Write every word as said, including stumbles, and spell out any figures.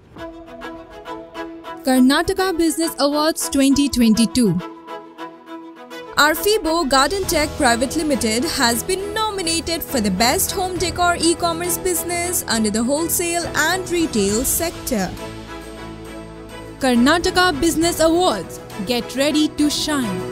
Karnataka Business Awards twenty twenty-two. Arphibo Gardentech Pvt Limited has been nominated for the Best Home Decor E-commerce Business under the Wholesale and Retail sector. Karnataka Business Awards. Get ready to shine.